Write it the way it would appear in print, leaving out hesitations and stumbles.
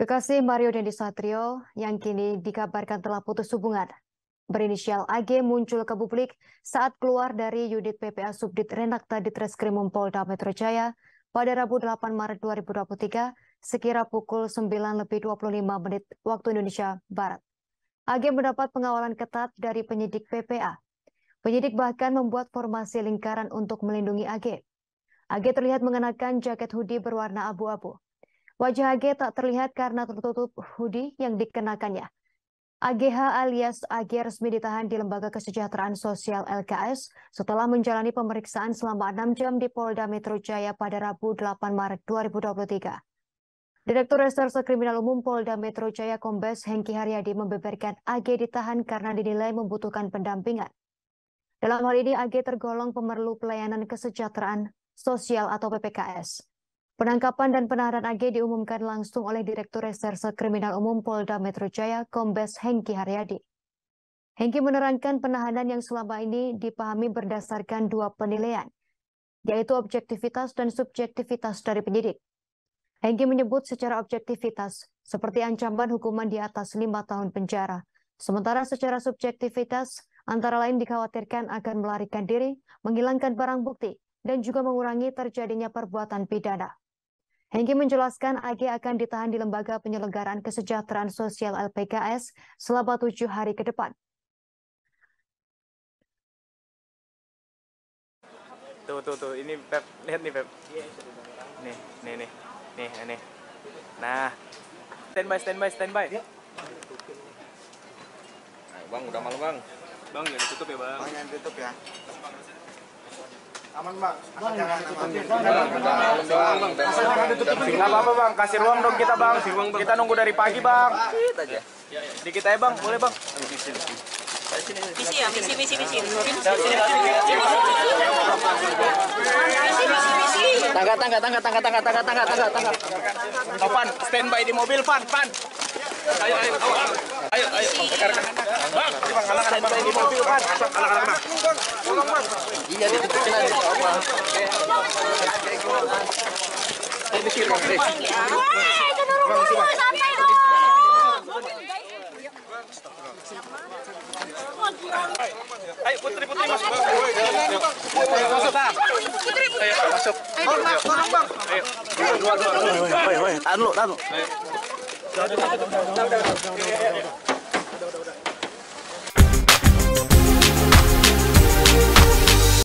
Kekasih Mario Dandisatrio yang kini dikabarkan telah putus hubungan berinisial AG muncul ke publik saat keluar dari unit PPA Subdit Renakta Ditreskrimum Polda Metro Jaya pada Rabu 8 Maret 2023 sekira pukul 9:25 waktu Indonesia Barat. AG mendapat pengawalan ketat dari penyidik PPA. Penyidik bahkan membuat formasi lingkaran untuk melindungi AG. AG terlihat mengenakan jaket hoodie berwarna abu-abu. Wajah AG tak terlihat karena tertutup hoodie yang dikenakannya. AGH alias AG resmi ditahan di Lembaga Kesejahteraan Sosial LKS setelah menjalani pemeriksaan selama 6 jam di Polda Metro Jaya pada Rabu 8 Maret 2023. Direktur Reserse Kriminal Umum Polda Metro Jaya Kombes Hengki Haryadi membeberkan AG ditahan karena dinilai membutuhkan pendampingan. Dalam hal ini AG tergolong pemerlu pelayanan kesejahteraan sosial atau PPKS. Penangkapan dan penahanan AG diumumkan langsung oleh Direktur Reserse Kriminal Umum Polda Metro Jaya, Kombes Hengki Haryadi. Hengki menerangkan penahanan yang selama ini dipahami berdasarkan dua penilaian, yaitu objektivitas dan subjektivitas dari penyidik. Hengki menyebut secara objektivitas, seperti ancaman hukuman di atas 5 tahun penjara. Sementara secara subjektivitas, antara lain dikhawatirkan akan melarikan diri, menghilangkan barang bukti, dan juga mengurangi terjadinya perbuatan pidana. Hengki menjelaskan AG akan ditahan di Lembaga Penyelenggaraan Kesejahteraan Sosial LPKS selama 7 hari ke depan. Tuh, ini Pep, lihat nih Pep. Nih. Nah, standby. Nah, Bang, udah malam Bang. Bang, jangan ditutup ya Bang. Bang, jangan ditutup ya. Aman Bang, Jangan ditutup. Nggak apa-apa Bang, kasih ruang dong kita Bang. Kita nunggu dari pagi Bang. Dikit aja. Dikit aja Bang, boleh Bang. Misi ya, misi. Tangga. Pan, standby di mobil Pan. Ayo. Bang, standby di mobil Pan. Iya, ditutupin aja apa. Ini sih Bang. Santai dong. Ayo putri masuk. Masuk Bang. Ayo masuk. Bang. Ayo. Tahan lu. Ayo.